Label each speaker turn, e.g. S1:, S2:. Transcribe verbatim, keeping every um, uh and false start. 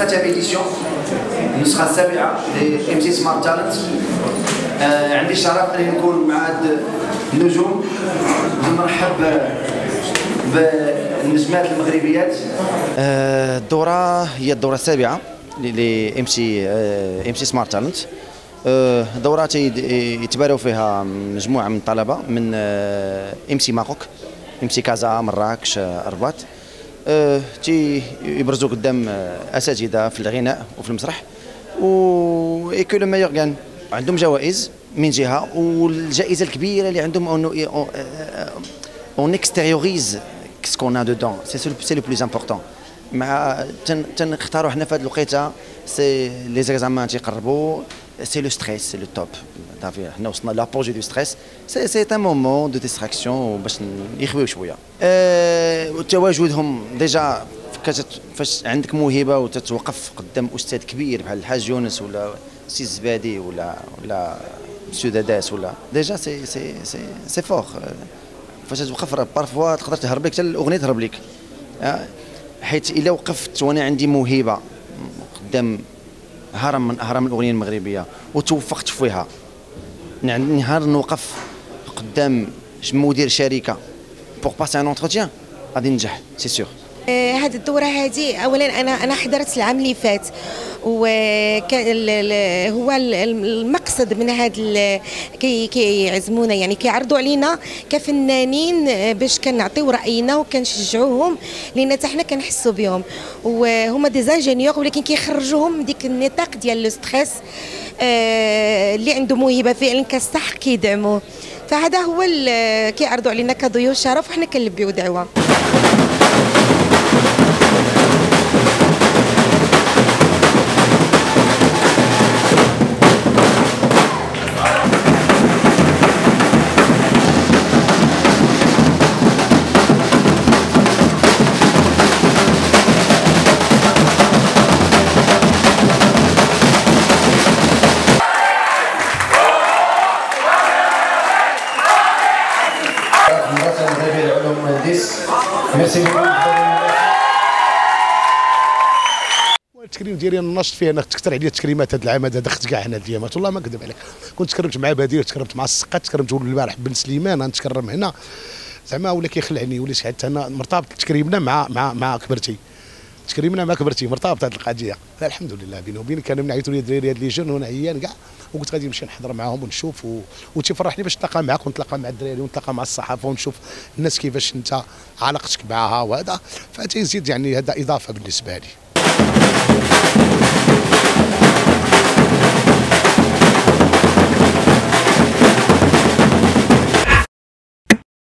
S1: ساتيام ايديسيون، النسخه السابعه ل ام سي سمارت تالنت. آه عندي الشرف اني نكون مع هاد النجوم، نرحب بالنجمات المغربيات.
S2: آه الدوره هي الدوره السابعه ل ام سي ام سي سمارت تالنت. دورة يتباروا فيها مجموعة من الطلبة من ام سي ماروك، ام سي كازا، مراكش، الرباط. تي يبرزوا قدام اساتذه في الغناء وفي المسرح، و ايكو لو ميور غان. عندهم جوائز من جهه، والجائزه الكبيره اللي عندهم انه اون اكستيريوريز كسكون ا دودون، سي لو بلوز امبورطون. مع تنختاروا حنا في هذه الوقيته سي لي زيكزامان تيقربوا، سي لو ستريس، سي لو توب. صافي حنا وصلنا لابوجي دو ستريس، سي سي ان مومون دو ديستراكسيون باش يخويو شويه. أه تواجدهم ديجا فاش عندك موهبه وتتوقف قدام استاذ كبير بحال الحاج يونس ولا سي الزبادي ولا ولا مسيو داداس ولا ديجا سي سي سي سي فور. فاش توقف بارفوا تقدر تهرب لك حتى الاغنيه تهرب لك، حيت الا وقفت وانا عندي موهبه قدام هرم من اهرام الاغنيه المغربيه وتوفقت فيها، نهار نوقف قدام مدير شركه بوغ باسي ان اونتروتيان غادي ننجح سي سيغ.
S3: هذه الدوره هذه اولا انا انا حضرت العام اللي فات، وكان هو المقصد من هذا كيعزمونا، يعني كيعرضوا علينا كفنانين باش كنعطيو راينا وكنشجعوهم، لان حتى حنا كنحسوا بهم، وهما دي زانجينيور ولكن كيخرجوهم من ديك النطاق ديال لو ستريس. اللي عنده موهبه فعلا كصح كيدعموه، فهذا هو اللي كيعرضوا علينا كضيوف شرف، وحنا كنلبيو دعوه.
S1: ميرسي بوكو.
S4: التكريم ديالي النشط فيه، انا تكثر عليا التكريمات هذا العام هذا، دخلت كاع هنا اليامات والله ما نكذب عليك. كنت تكرمت مع بدير، تكرمت مع السقات، تكرمت البارح بن سليمان، غنتكرم هنا زعما ولا كيخلعني وليت حتى انا مرتبط تكريمنا مع مع مع كبرتي، تكريمنا مع كبرتي مرتبط هذه القضيه. لا الحمد لله بيني وبينك كانوا نعيطوا لي الدراري هاد لي جون وانا عيان كاع، وقلت غادي نمشي نحضر معاهم ونشوف، و... وتيفرحني باش نتلاقى معاك ونتلاقى مع الدراري ونتلاقى مع الصحافه ونشوف الناس كيفاش انت علاقتك معها، وهذا فتيزيد يعني هذا اضافه بالنسبه لي.